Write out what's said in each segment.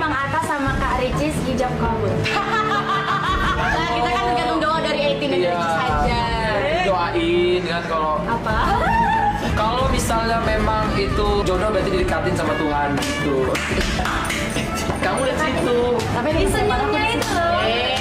Mang Atta sama Kak Ricis hijab kabul. Nah, kita kan tergantung doa dari 18 dan dari Ricis saja. Doain kan kalau Apa? kalau misalnya memang itu jodoh berarti didekatin sama Tuhan gitu. Kamu lihat situ. Tapi ini senyumnya itu loh.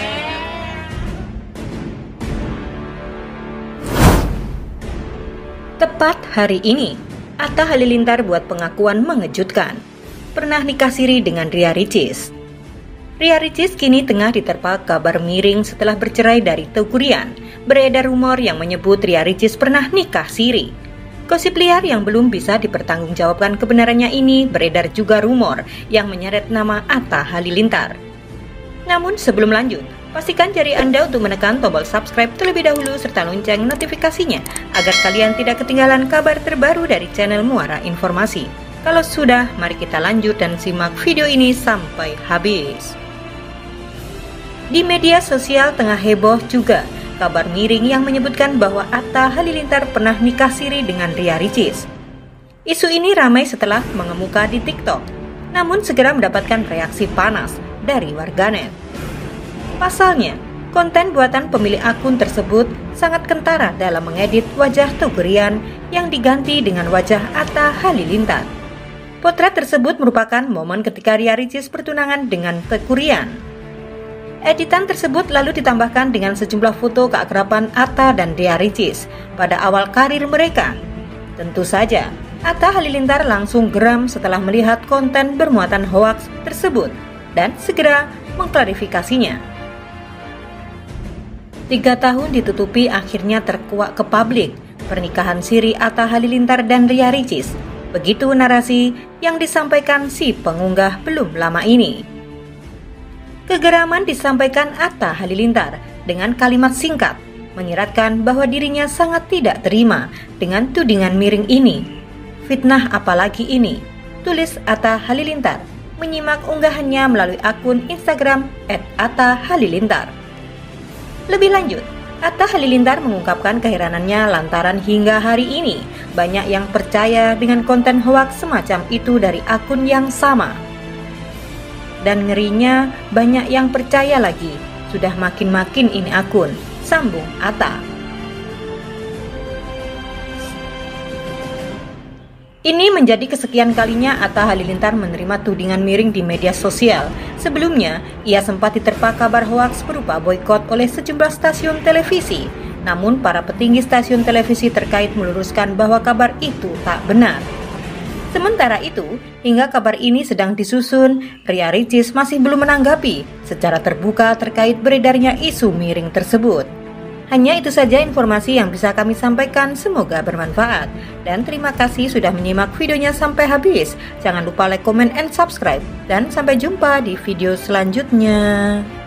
Tepat hari ini, Atta Halilintar buat pengakuan mengejutkan. Pernah nikah siri dengan Ria Ricis. Ria Ricis kini tengah diterpa kabar miring setelah bercerai dari Teuku Ryan. Beredar rumor yang menyebut Ria Ricis pernah nikah siri. Gosip liar yang belum bisa dipertanggungjawabkan kebenarannya ini beredar juga rumor yang menyeret nama Atta Halilintar. Namun sebelum lanjut, pastikan jari Anda untuk menekan tombol subscribe terlebih dahulu serta lonceng notifikasinya agar kalian tidak ketinggalan kabar terbaru dari channel Muara Informasi. Kalau sudah, mari kita lanjut dan simak video ini sampai habis. Di media sosial tengah heboh juga kabar miring yang menyebutkan bahwa Atta Halilintar pernah nikah siri dengan Ria Ricis. Isu ini ramai setelah mengemuka di TikTok, namun segera mendapatkan reaksi panas dari warganet. Pasalnya, konten buatan pemilik akun tersebut sangat kentara dalam mengedit wajah Teuku Ryan yang diganti dengan wajah Atta Halilintar. Potret tersebut merupakan momen ketika Ria Ricis bertunangan dengan Teuku Ryan. Editan tersebut lalu ditambahkan dengan sejumlah foto keakraban Atta dan Ria Ricis pada awal karir mereka. Tentu saja, Atta Halilintar langsung geram setelah melihat konten bermuatan hoaks tersebut dan segera mengklarifikasinya. 3 tahun ditutupi akhirnya terkuak ke publik pernikahan siri Atta Halilintar dan Ria Ricis. Begitu narasi yang disampaikan si pengunggah belum lama ini. Kegeraman disampaikan Atta Halilintar dengan kalimat singkat, menyiratkan bahwa dirinya sangat tidak terima dengan tudingan miring ini. Fitnah apalagi ini, tulis Atta Halilintar, menyimak unggahannya melalui akun Instagram @atta_halilintar. Lebih lanjut, Atta Halilintar mengungkapkan keheranannya lantaran hingga hari ini banyak yang percaya dengan konten hoaks semacam itu dari akun yang sama. Dan ngerinya banyak yang percaya lagi, sudah makin-makin ini akun, sambung Atta. Ini menjadi kesekian kalinya Atta Halilintar menerima tudingan miring di media sosial. Sebelumnya, ia sempat diterpa kabar hoaks berupa boikot oleh sejumlah stasiun televisi. Namun, para petinggi stasiun televisi terkait meluruskan bahwa kabar itu tak benar. Sementara itu, hingga kabar ini sedang disusun, Ria Ricis masih belum menanggapi secara terbuka terkait beredarnya isu miring tersebut. Hanya itu saja informasi yang bisa kami sampaikan, semoga bermanfaat. Dan terima kasih sudah menyimak videonya sampai habis. Jangan lupa like, comment, and subscribe. Dan sampai jumpa di video selanjutnya.